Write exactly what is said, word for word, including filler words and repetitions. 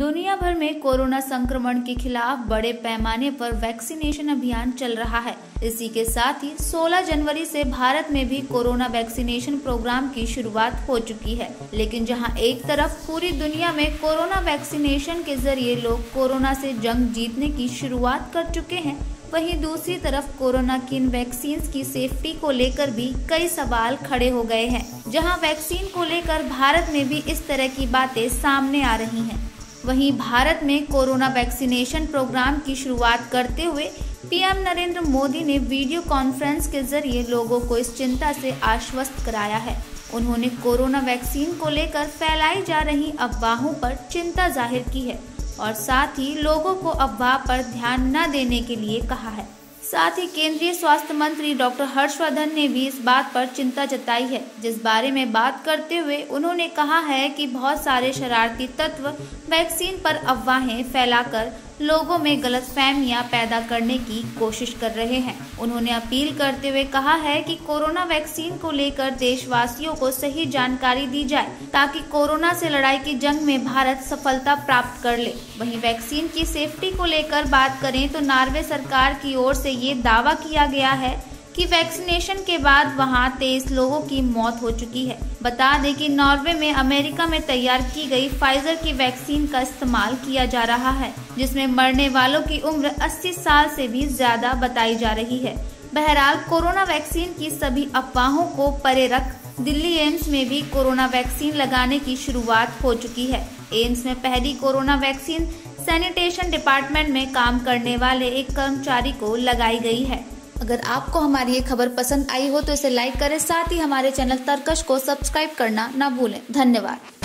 दुनिया भर में कोरोना संक्रमण के खिलाफ बड़े पैमाने पर वैक्सीनेशन अभियान चल रहा है। इसी के साथ ही सोलह जनवरी से भारत में भी कोरोना वैक्सीनेशन प्रोग्राम की शुरुआत हो चुकी है। लेकिन जहां एक तरफ पूरी दुनिया में कोरोना वैक्सीनेशन के जरिए लोग कोरोना से जंग जीतने की शुरुआत कर चुके हैं, वहीं दूसरी तरफ कोरोना की इन वैक्सीन की सेफ्टी को लेकर भी कई सवाल खड़े हो गए हैं। जहां वैक्सीन को लेकर भारत में भी इस तरह की बातें सामने आ रही हैं। वहीं भारत में कोरोना वैक्सीनेशन प्रोग्राम की शुरुआत करते हुए पीएम नरेंद्र मोदी ने वीडियो कॉन्फ्रेंस के जरिए लोगों को इस चिंता से आश्वस्त कराया है। उन्होंने कोरोना वैक्सीन को लेकर फैलाई जा रही अफवाहों पर चिंता जाहिर की है और साथ ही लोगों को अफवाह पर ध्यान न देने के लिए कहा है। साथ ही केंद्रीय स्वास्थ्य मंत्री डॉक्टर हर्षवर्धन ने भी इस बात पर चिंता जताई है, जिस बारे में बात करते हुए उन्होंने कहा है कि बहुत सारे शरारती तत्व वैक्सीन पर अफवाहें फैलाकर लोगों में गलतफहमियां पैदा करने की कोशिश कर रहे हैं। उन्होंने अपील करते हुए कहा है कि कोरोना वैक्सीन को लेकर देशवासियों को सही जानकारी दी जाए ताकि कोरोना से लड़ाई की जंग में भारत सफलता प्राप्त कर ले। वहीं वैक्सीन की सेफ्टी को लेकर बात करें तो नॉर्वे सरकार की ओर से ये दावा किया गया है कि वैक्सीनेशन के बाद वहां तेईस लोगों की मौत हो चुकी है। बता दें कि नॉर्वे में अमेरिका में तैयार की गई फाइजर की वैक्सीन का इस्तेमाल किया जा रहा है, जिसमें मरने वालों की उम्र अस्सी साल से भी ज्यादा बताई जा रही है। बहरहाल कोरोना वैक्सीन की सभी अफवाहों को परे रख दिल्ली एम्स में भी कोरोना वैक्सीन लगाने की शुरुआत हो चुकी है। एम्स में पहली कोरोना वैक्सीन सैनिटेशन डिपार्टमेंट में काम करने वाले एक कर्मचारी को लगाई गई है। अगर आपको हमारी ये खबर पसंद आई हो तो इसे लाइक करें, साथ ही हमारे चैनल तर्कश को सब्सक्राइब करना ना भूलें। धन्यवाद।